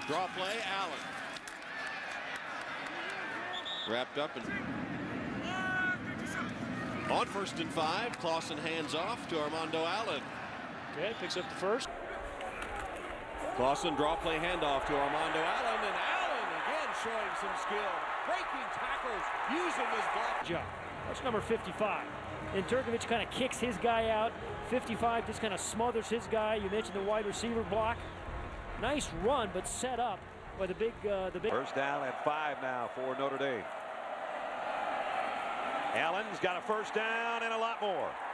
Draw play, Allen. Wrapped up and on 1st and 5. Clausen hands off to Armando Allen. Okay, picks up the first. Clausen draw play handoff to Armando Allen, and Allen again showing some skill. Breaking tackles, using his block. Job. That's number 55. And Durkovic kind of kicks his guy out. 55 just kind of smothers his guy. You mentioned the wide receiver block. Nice run, but set up by the big. First down at 5 now for Notre Dame. Allen's got a first down and a lot more.